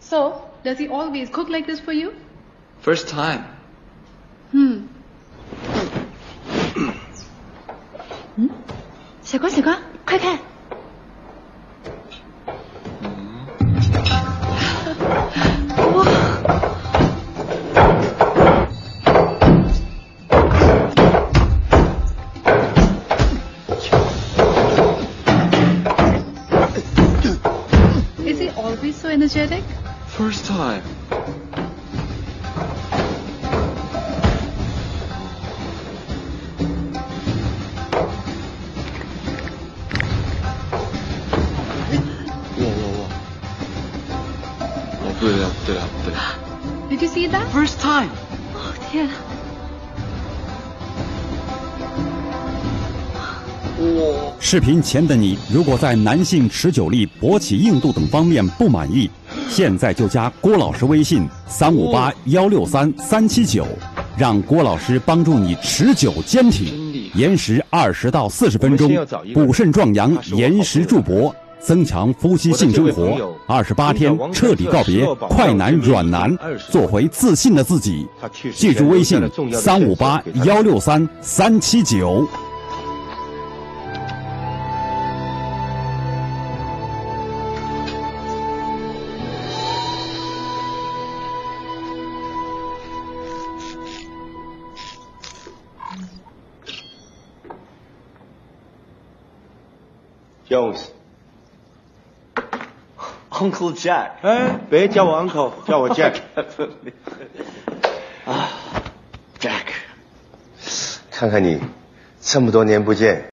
So, does he always cook like this for you? First time. 小光，小光，快看！哇！ Is he always so energetic? First time. Whoa. 对了。 Did you see that? First time. 哦天！ 视频前的你，如果在男性持久力、勃起硬度等方面不满意，现在就加郭老师微信358163379，让郭老师帮助你持久坚挺，延时20到40分钟，补肾壮阳，延时助勃。 增强夫妻性生活，28天彻底告别快男软男，做回自信的自己。记住微信358163379。 Jones。Uncle Jack， 哎，别叫我 Uncle， 叫我 Jack。 啊 ，Jack， 看看你，这么多年不见，